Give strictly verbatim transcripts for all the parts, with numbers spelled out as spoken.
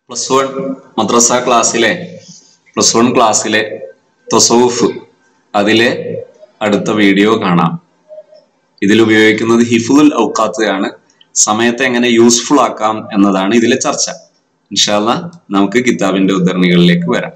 Plus one മദ്രസ ക്ലാസ്സിലെ plus one ക്ലാസ്സിലെ തസവുഫ് അതിലെ അടുത്ത വീഡിയോ കാണാം. ഇതിൽ ഉപയോഗിക്കുന്നത് ഹിഫ്ളുൽ ഔഖാത്ത് ആണ്. സമയത്തെ എങ്ങനെ യൂസ്ഫുൾ ആക്കാം എന്നതാണ് ഇതിലെ ചർച്ച. ഇൻഷാ അല്ലാഹ് നമുക്ക് കിതാബിന്റെ ഉദ്ധരണികളിലേക്ക് വരാം.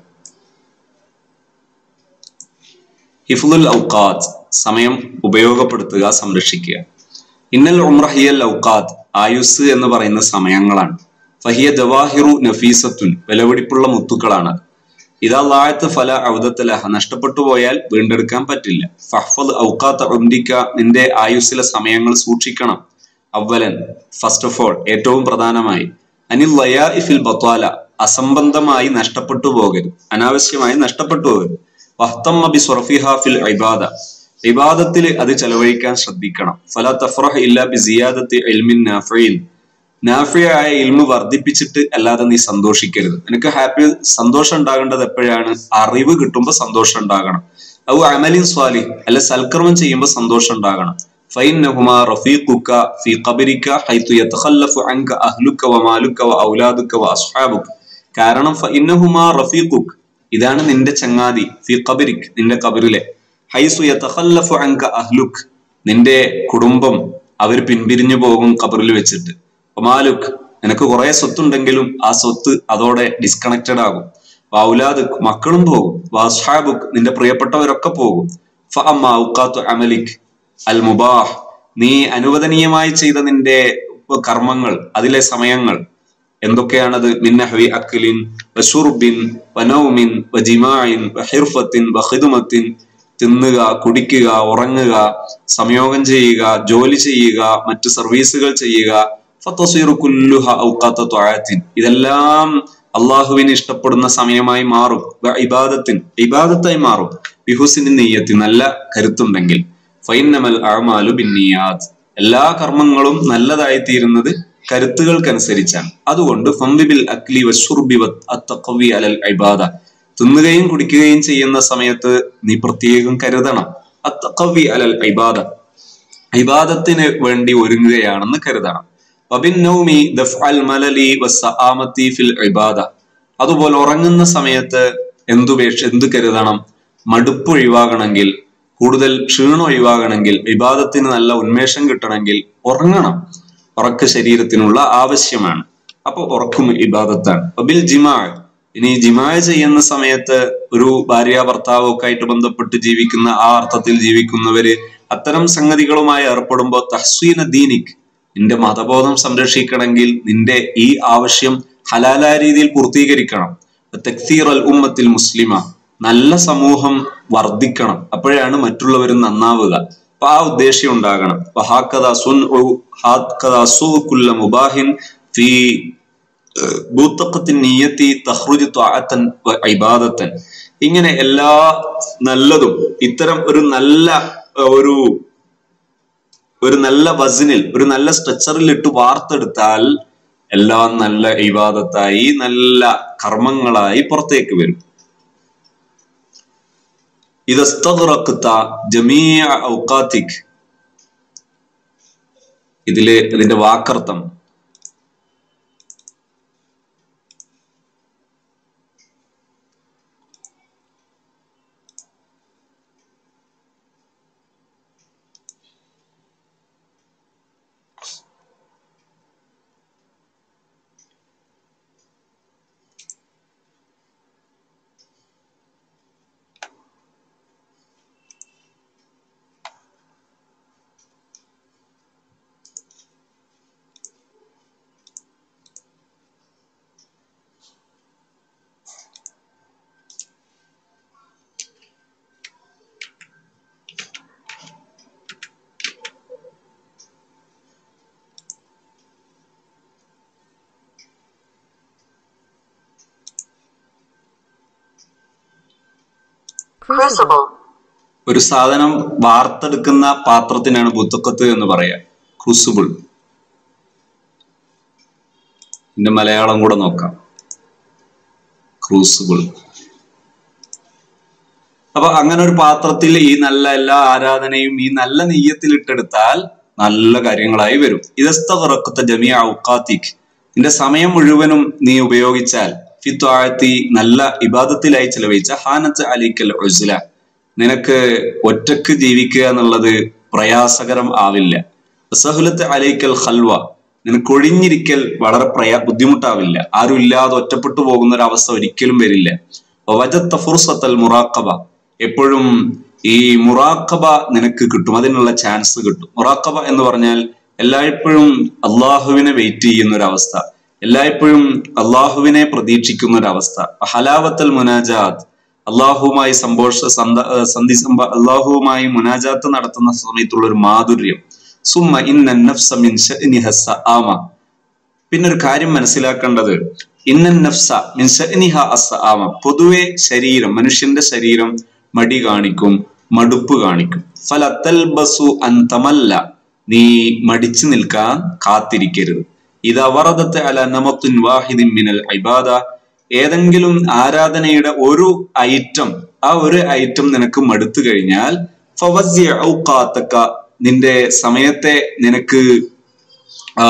ഹിഫ്ളുൽ ഔഖാത്ത്, സമയം ഉപയോഗപ്പെടുത്തുക, സംരക്ഷിക്കുക. ഇന്നൽ ഉംറ ഹിയൽ ഔഖാത്ത്, ആയുസ് എന്ന് പറയുന്ന സമയങ്ങളാണ്. ഫഹിയ ജവാഹിറു നഫീസത്തുൻ, വിലപിടിപ്പുള്ള മുത്തുക്കളാണ്. ഇതാ ലായത്ത് ഫല ഔദത്ത് ലഹ, നഷ്ടപ്പെട്ടു പോയാൽ വീണ്ടെടുക്കാൻ പറ്റില്ല. ഫഹ്ഫദ് ഔഖാത്ത് ഉംരിക, നിന്റെ ആയുസ്സിലെ സമയങ്ങൾ സൂക്ഷിക്കണം. അവലൻ, ഫസ്റ്റ് ഓഫ് ഓൾ, ഏറ്റവും പ്രധാനമായി, അനിൽ ലയാഇഫിൽ ബത്വാല, അസംബന്ധമായി നഷ്ടപ്പെട്ടു പോകരുത്, അനാവശ്യമായി നഷ്ടപ്പെട്ടു പോകരുത്. വഹ്തമ്മ ബിസ്റഫിഹ ഫിൽ ഇബാദ, ഇബാദത്തിൽ അത് ചെലവഴിക്കാൻ ശ്രദ്ധിക്കണം. ഫല തഫ്റഹ് ഇല്ലാ ബിസിയാദത്തി ഇൽമിൻ നാഫിഇൻ, നാഫിയായ ഇൽമു വർദ്ധിപ്പിച്ചിട്ട് അല്ലാതെ നീ സന്തോഷിക്കരുത്. നിനക്ക് ഹാപ്പി സന്തോഷം ഉണ്ടാകേണ്ടത് എപ്പോഴാണ്? അറിവ് കിട്ടുമ്പോൾ സന്തോഷം ഉണ്ടാകണം. ഔ അമലിൻ സ്വാലിഹ്, അല്ല സൽക്കർമ്മം ചെയ്യുമ്പോൾ സന്തോഷം ഉണ്ടാകണം. ഫഇന്നഹുമാ റഫീഖുക ഫീ ഖബരിക ഹൈതു യതഖല്ലഫു അൻക അഹ്ലുക വമാലുക വഔലാദുക വഅസ്ഹാബുക, കാരണം ഫഇന്നഹുമാ റഫീഖുക, ഇതാണ് നിന്റെ ചങ്ങാതി, ഫീ ഖബരിക്, നിന്റെ ഖബറിലെ, ഹൈസു യതഖല്ലഫു അൻക അഹ്ലുക, നിന്റെ കുടുംബം അവർ പിൻപിരിഞ്ഞു പോകും ഖബറിൽ വെച്ചിട്ട്. വമാലുക്, നിനക്ക് കുറെ സ്വത്തുണ്ടെങ്കിലും ആ സ്വത്ത് അതോടെ ഡിസ്കണക്റ്റഡ് ആകും. വഔലാദുക്, മക്കളും പോകും. വഅസ്ഹാബുക്, നിന്റെ പ്രിയപ്പെട്ടവരൊക്കെ പോകും. ഫഅമ്മാ ഔഖാത്തു അമലിക് അൽ മുബാഹ്, നീ അനുവദനീയമായി ചെയ്ത നിന്റെ കർമ്മങ്ങൾ, അതിലെ സമയങ്ങൾ എന്തൊക്കെയാണത്? മിന്നഹ്വി അക്ലിൻ വശുർബിൻ വനൗമിൻ വജിമാഇൻ വഹിർഫത്തിൻ വഖിദ്മത്തിൻ, തിന്നുക, കുടിക്കുക, ഉറങ്ങുക, സംയോഗം ചെയ്യുക, ജോലി ചെയ്യുക, മറ്റു സർവീസുകൾ ചെയ്യുക. ഫതസിറു കുല്ലുഹ ഔഖാത്ത ത്വഅത്തിൻ, ഇതെല്ലാം അള്ളാഹുവിന് ഇഷ്ടപ്പെടുന്ന സമയമായി മാറും. ഇബാദത്തിൻ, ഇബാദത്തായി മാറും. ബിഹുസ്നി നിയ്യത്തി, നല്ല കരുത്തുണ്ടെങ്കിൽ. ഫഇന്നമൽ അഅമാലു ബിന്നിയാത്ത്, എല്ലാ കർമ്മങ്ങളും നല്ലതായി തീരുന്നത് കരുത്തുകൾക്കനുസരിച്ചാണ്. അതുകൊണ്ട് ഫംബിൽ അക്ലി വശുർബി വത്തഖവി അലൽ ഇബാദ, തിന്നുകയും കുടിക്കുകയും ചെയ്യുന്ന സമയത്ത് നീ പ്രത്യേകം കരുതണം. അത്തഖവി അലൽ ഇബാദ, ഇബാദത്തിന് വേണ്ടി ഒരുങ്ങുകയാണെന്ന് കരുതണം. വബിന്നൗമി ദഫ്അൽ മലലി വസ്സആമതി ഫിൽ ഇബാദ, അതുപോലെ ഉറങ്ങുന്ന സമയത്ത് എന്തുപേക്ഷ എന്തു കരുതണം? മടുപ്പ് ഒഴിവാകണമെങ്കിൽ, കൂടുതൽ ക്ഷീണം ഒഴിവാകണമെങ്കിൽ, ഇബാദത്തിന് നല്ല ഉന്മേഷം കിട്ടണമെങ്കിൽ ഉറങ്ങണം. ഉറക്ക ശരീരത്തിനുള്ള ആവശ്യമാണ്. അപ്പൊ ഉറക്കും ഇബാദത്താണ്. വബിൽ ജിമാ, ഇനി ജിമാ ചെയ്യുന്ന സമയത്ത് ഒരു ഭാര്യ ഭർത്താവ് ഒക്കെ ആയിട്ട് ബന്ധപ്പെട്ട് ജീവിക്കുന്ന, ആ അർത്ഥത്തിൽ ജീവിക്കുന്നവര് അത്തരം സംഗതികളുമായി ഏർപ്പെടുമ്പോൾ തഹ്സീന ദീനിക്, നിന്റെ മതബോധം സംരക്ഷിക്കണമെങ്കിൽ നിന്റെ ഈ ആവശ്യം ഹലാലായ രീതിയിൽ പൂർത്തീകരിക്കണം. തക്സീർ അൽ ഉമ്മത്തിൽ മുസ്ലിമ, നല്ല സമൂഹം വർദ്ധിക്കണം, അപ്പോഴാണ് മറ്റുള്ളവരും നന്നാവുക. അപ്പൊ ആ ഉദ്ദേശ്യം ഉണ്ടാകണം. മുബാഹിൻ ഫീ ബൂത്തഖത്തിൻ നിയ്യത്തി തഖ്റുജു ത്വഅത്തൻ വഇബാദത്തൻ, ഇങ്ങനെ എല്ലാ നല്ലതും ഇത്തരം ഒരു നല്ല ഒരു ഒരു നല്ല വസ്നിൽ, ഒരു നല്ല സ്ട്രക്ചറിൽ ഇട്ട് വാർത്തെടുത്താൽ എല്ലാം നല്ല ഇബാദത്തായി, നല്ല കർമ്മങ്ങളായി പുറത്തേക്ക് വരും. ഇദസ്തഗ്റഖത ജമീഅ ഔഖാതിക്, ഇതില് ഇതിന്റെ വാക്കർത്ഥം ഒരു സാധനം വാർത്തെടുക്കുന്ന പാത്രത്തിനാണ് ബുത്തഖത്ത് എന്ന് പറയാ, ക്രൂസിബിൾ. ഇതിന്റെ മലയാളം കൂടെ നോക്കാം, ക്രൂസിബിൾ. അപ്പൊ അങ്ങനെ ഒരു പാത്രത്തിൽ ഈ നല്ല എല്ലാ ആരാധനയും ഈ നല്ല നെയ്യത്തിൽ ഇട്ടെടുത്താൽ നല്ല കാര്യങ്ങളായി വരും. ഇദസ്തഗ്റഖത ജമീഅ ഔഖാതിക്, നിന്റെ സമയം മുഴുവനും നീ ഉപയോഗിച്ചാൽ ഫി ത്വാഅത്തി നല്ല ഇബാദത്തിലായി ചെലവഴിച്ച ഹാനത്ത് അലൈക്കൽ ഉസ്ല നിനക്ക് ഒറ്റക്ക് ജീവിക്കുക എന്നുള്ളത് പ്രയാസകരം ആവില്ല. സഹലത്ത് അലൈക്കൽ ഖൽവ നിനക്ക് ഒഴിഞ്ഞിരിക്കൽ വളരെ പ്രയാ ബുദ്ധിമുട്ടാവില്ല. ആരും ഇല്ലാതെ ഒറ്റപ്പെട്ടു പോകുന്ന ഒരു അവസ്ഥ ഒരിക്കലും വരില്ല. വജത്ത ഫുർസത്തൽ മുറാഖബ എപ്പോഴും ഈ മുറാഖബ നിനക്ക് കിട്ടും, അതിനുള്ള ചാൻസ് കിട്ടും. മുറാഖബ എന്ന് പറഞ്ഞാൽ എല്ലായ്പ്പോഴും അള്ളാഹുവിനെ വെയിറ്റ് ചെയ്യുന്ന ഒരു അവസ്ഥ, എല്ലായ്പ്പോഴും അള്ളാഹുവിനെ പ്രതീക്ഷിക്കുന്ന ഒരു അവസ്ഥ. ഹലാവത്തൽ മുനാജാത്ത് അള്ളാഹുവുമായി സംഭോഷ സന്ധി അള്ളാഹുവുമായി മുനാജാത്ത് നടത്തുന്ന സമയത്തുള്ള ഒരു മാധുര്യം. സുമ്മ ഇന്ന നഫ്സ മിൻ ശഅനിഹ സആമ പിന്നെ ഒരു കാര്യം മനസ്സിലാക്കേണ്ടത് ഇന്നൻ നഫ്സ മിൻ ശഅനിഹ അസ്സആമ പൊതുവെ ശരീരം മനുഷ്യന്റെ ശരീരം മടി കാണിക്കും, മടുപ്പ് കാണിക്കും. ഫല തൽബസു അൻ തമല്ല നീ മടിച്ചു നിൽക്കാൻ കാത്തിരിക്കരുത്. ഇദാ വറദത അലാ നമത്തിൻ വാഹിദിൻ മിനൽ ഇബാദ ഏതെങ്കിലും ആരാധനയുടെ ഒരു ഐറ്റം ആ ഒരു ഐറ്റം നിനക്ക് മടുത്തു കഴിഞ്ഞാൽ ഫവസ്സി ഔഖാതക നിന്റെ സമയത്തെ നിനക്ക് ആ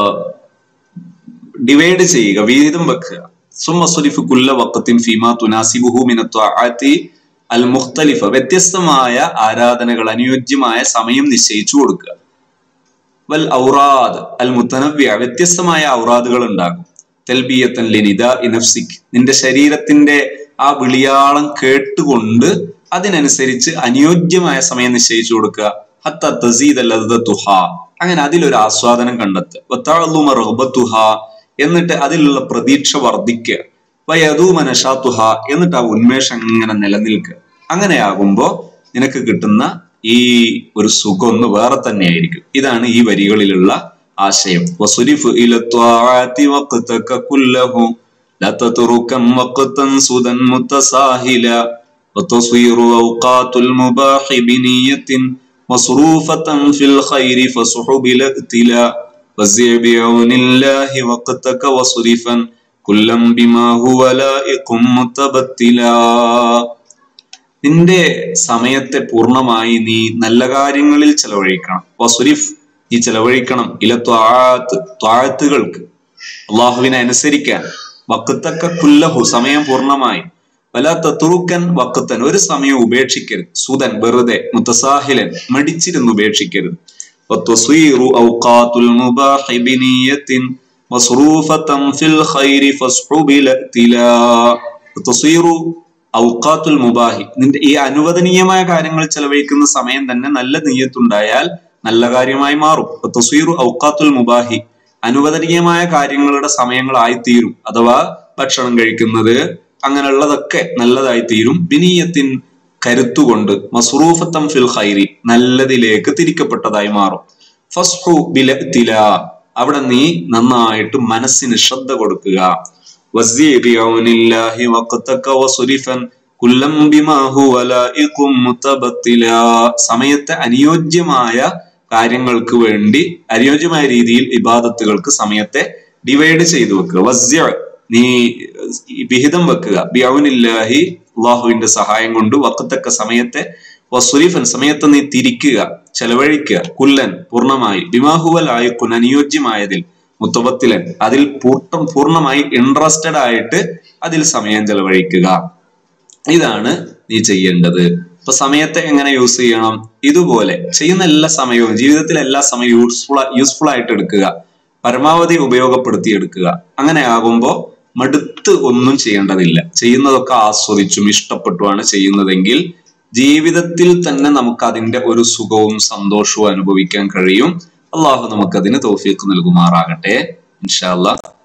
ഡിവൈഡ് ചെയ്യുക, വീതം വെക്കുക. സുമ്മ സ്വരിഫ് കുല്ല വഖത്തിൻ ഫീമാ തുനാസിബുഹു മിന ത്വാഅത്തി അൽ മുഖ്തലിഫ വ്യത്യസ്തമായ ആരാധനകൾ അനുയോജ്യമായ സമയം നിശ്ചയിച്ചു കൊടുക്കുക. വൽ ഔറാദ് അൽ മുതനവ്വിഅ വ്യത്യസ്തമായ ഔറാദുകൾ ഉണ്ടാകും. തൽബിയത്തൻ ലിനിദാഇ നഫ്സിക് നിന്റെ ശരീരത്തിന്റെ ആ വിളിയാളം കേട്ടുകൊണ്ട് അതിനനുസരിച്ച് അനുയോജ്യമായ സമയം നിശ്ചയിച്ചു കൊടുക്കുക. ഹത്ത തസീദ ലദ്ദതുഹ അങ്ങനെ അതിലൊരു ആസ്വാദനം കണ്ടെത്തുക. വതഅല്ലുമ റഗ്ബതുഹ എന്നിട്ട് അതിലുള്ള പ്രതീക്ഷ വർദ്ധിക്കുക. വയദൂമ നശാതുഹ എന്നിട്ട് ആ ഉന്മേഷം അങ്ങനെ നിലനിൽക്കുക. അങ്ങനെയാകുമ്പോ നിനക്ക് കിട്ടുന്ന ഈ ഒരു സുഖം ഒന്ന് വേറെ തന്നെയായിരിക്കും. ഇതാണ് ഈ വരികളിലുള്ള ആശയം. വസുരിഫ് ഇല ത്വാഅത്തി വഖതക കുല്ലഹു ലാ തത്റുകൻ വഖതൻ സുദൻ മുതസാഹില വതസ്വീറു ഔഖാത്തുൽ മുബാഹി ബിനിയത്തിൻ മസ്റൂഫതൻ ഫിൽ ഖൈരി ഫസുഹുബിൽ ഇഖ്തിലാ വസിഅ ബിഔനില്ലാഹി വഖതക വസുരിഫൻ കുല്ലം ബിമാ ഹുവ ലായിഖും മുതബത്തിലാ നിന്റെ സമയത്തെ പൂർണ്ണമായി നീ നല്ല കാര്യങ്ങളിൽ ചെലവഴിക്കണം. വസുരിഫ് നീ ചെലവഴിക്കണം ഇല ത്വാഅത്ത് ത്വാഅത്തുകൾക്ക് അള്ളാഹുവിനെ അനുസരിക്കാൻ. വഖതക കുല്ലഹു സമയം പൂർണ്ണമായി. വലാ തത്റുകൻ വഖതൻ ഒരു സമയം ഉപേക്ഷിക്കരുത്. സുദൻ വെറുതെ, മുതസാഹിലൻ മടിച്ചിരുന്ന് ഉപേക്ഷിക്കരുത്. വതസ്വീറു ഔഖാത്തുൽ മുബാഹി ബിനിയത്തിൻ മസ്റൂഫതൻ ഫിൽ ഖൈരി ഫസ്ഹുബിൽ ഇഖ്തിലാ വതസ്വീറു ഔഖാത്തുൽ മുബാഹി നിന്റെ ഈ അനുവദനീയമായ കാര്യങ്ങൾ ചെലവഴിക്കുന്ന സമയം തന്നെ നല്ല നിയ്യത്തുണ്ടായാൽ നല്ല കാര്യമായി മാറും. തസ്വീറു ഔഖാത്തുൽ മുബാഹി അനുവദനീയമായ കാര്യങ്ങളുടെ സമയങ്ങളായിത്തീരും. അഥവാ ഭക്ഷണം കഴിക്കുന്നത് അങ്ങനെയുള്ളതൊക്കെ നല്ലതായി തീരും. ബിനിയത്തിൻ കരുത്തുകൊണ്ട് മസ്റൂഫത്തൻ ഫിൽ ഖൈരി നല്ലതിലേക്ക് തിരിക്കപ്പെട്ടതായി മാറും. ഫസ്ഹു ബിൽ ഇഖ്തിലാ അവിടെ നീ നന്നായിട്ട് മനസ്സിന് ശ്രദ്ധ കൊടുക്കുക. വസ്സി ബിഔനില്ലാഹി വഖതക വസുരിഫൻ കുല്ലം ബിമാ ഹുവ ലായിഖും മുതബത്തിലാ സമയത്തെ അനുയോജ്യമായ കാര്യങ്ങൾക്ക് വേണ്ടി അനുയോജ്യമായ രീതിയിൽ ഇബാദത്തുകൾക്ക് സമയത്തെ ഡിവൈഡ് ചെയ്തു വെക്കുക. വസ്സി നീ വിഹിതം വെക്കുക. ബിഔനില്ലാഹി അല്ലാഹുവിന്റെ സഹായം കൊണ്ട് വഖതക സമയത്തെ വസുരിഫൻ സമയത്തെ നീ തിരിക്കുക, ചെലവഴിക്കുക. കുല്ലൻ പൂർണ്ണമായി ബിമാ ഹുവ ലായിഖുൻ അനുയോജ്യമായതിൽ മുത്തബത്തിലൻ അതിൽ പൂർണ്ണ പൂർണ്ണമായി ഇൻട്രസ്റ്റഡ് ആയിട്ട് അതിൽ സമയം ചെലവഴിക്കുക. ഇതാണ് നീ ചെയ്യേണ്ടത്. അപ്പൊ സമയത്തെ എങ്ങനെ യൂസ് ചെയ്യണം? ഇതുപോലെ ചെയ്യുന്ന എല്ലാ സമയവും ജീവിതത്തിൽ എല്ലാ സമയവും യൂസ്ഫുൾ യൂസ്ഫുൾ ആയിട്ട് എടുക്കുക, പരമാവധി ഉപയോഗപ്പെടുത്തി എടുക്കുക. അങ്ങനെ ആകുമ്പോൾ മടുത്ത് ഒന്നും ചെയ്യേണ്ടതില്ല. ചെയ്യുന്നതൊക്കെ ആസ്വദിച്ചും ഇഷ്ടപ്പെട്ടുമാണ് ചെയ്യുന്നതെങ്കിൽ ജീവിതത്തിൽ തന്നെ നമുക്ക് അതിന്റെ ഒരു സുഖവും സന്തോഷവും അനുഭവിക്കാൻ കഴിയും. അള്ളാഹു നമുക്കതിന് തൗഫീഖ് നൽകുമാറാകട്ടെ. ഇൻഷാ അല്ലാഹ്.